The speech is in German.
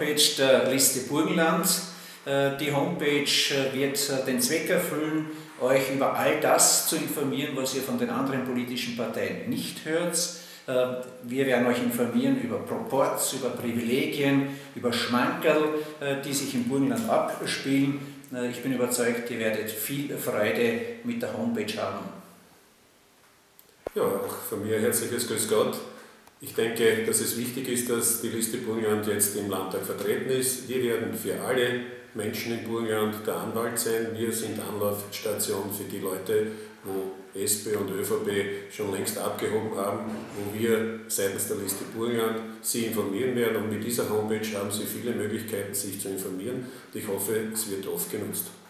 Homepage der Liste Burgenland. Die Homepage wird den Zweck erfüllen, euch über all das zu informieren, was ihr von den anderen politischen Parteien nicht hört. Wir werden euch informieren über Proports, über Privilegien, über Schmankerl, die sich im Burgenland abspielen. Ich bin überzeugt, ihr werdet viel Freude mit der Homepage haben. Ja, auch von mir herzliches Grüß Gott. Ich denke, dass es wichtig ist, dass die Liste Burgenland jetzt im Landtag vertreten ist. Wir werden für alle Menschen in Burgenland der Anwalt sein. Wir sind Anlaufstation für die Leute, wo SP und ÖVP schon längst abgehoben haben, wo wir seitens der Liste Burgenland Sie informieren werden. Und mit dieser Homepage haben Sie viele Möglichkeiten, sich zu informieren. Und ich hoffe, es wird oft genutzt.